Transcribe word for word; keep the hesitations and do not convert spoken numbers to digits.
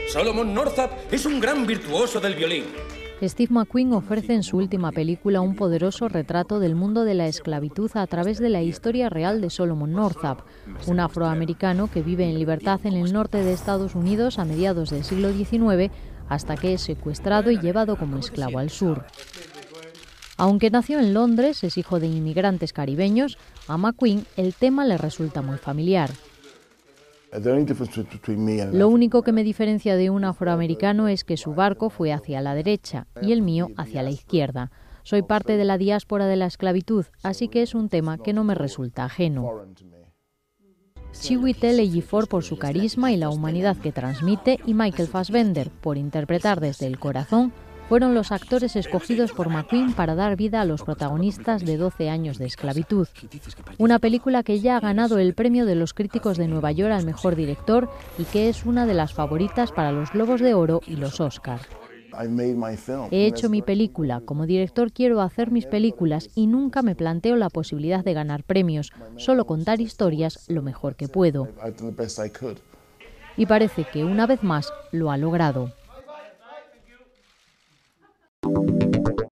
Solomon Northup es un gran virtuoso del violín. Steve McQueen ofrece en su última película un poderoso retrato del mundo de la esclavitud a través de la historia real de Solomon Northup, un afroamericano que vive en libertad en el norte de Estados Unidos a mediados del siglo diecinueve hasta que es secuestrado y llevado como esclavo al sur. Aunque nació en Londres, es hijo de inmigrantes caribeños, a McQueen el tema le resulta muy familiar. Lo único que me diferencia de un afroamericano es que su barco fue hacia la derecha y el mío hacia la izquierda. Soy parte de la diáspora de la esclavitud, así que es un tema que no me resulta ajeno. Chiwetel Ejiofor por su carisma y la humanidad que transmite, y Michael Fassbender por interpretar desde el corazón, fueron los actores escogidos por McQueen para dar vida a los protagonistas de doce años de esclavitud. Una película que ya ha ganado el premio de los críticos de Nueva York al mejor director y que es una de las favoritas para los Globos de Oro y los Oscar. He hecho mi película, como director quiero hacer mis películas y nunca me planteo la posibilidad de ganar premios, solo contar historias lo mejor que puedo. Y parece que una vez más lo ha logrado.